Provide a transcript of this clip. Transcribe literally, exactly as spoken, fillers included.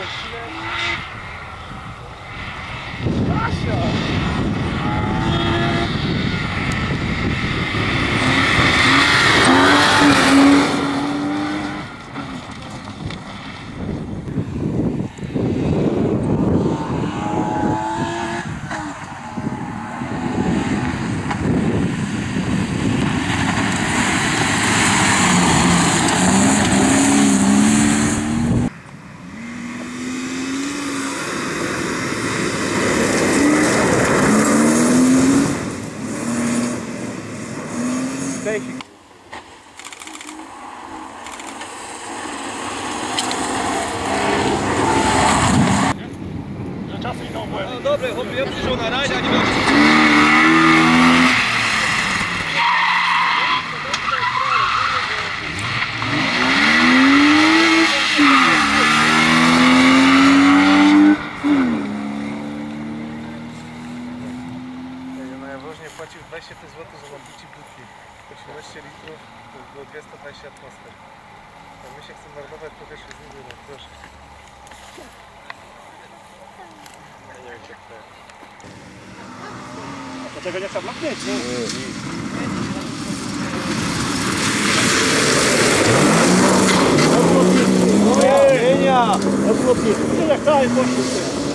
No dobre, chłopie, ja przyszedł na rajd, a nie będzie... Ja woźnie płacił dwadzieścia pięć złotych za nabicie butli. osiemnaście litrów to było dwieście dwadzieścia atmosfer. A my się chcemy marnować powierzchnię z nim, no proszę. Ja nie wiem jak to jest. Do tego nie trzeba bloknąć, nie? Odlotniki! Odlotniki! Nie, jak dalej poszło.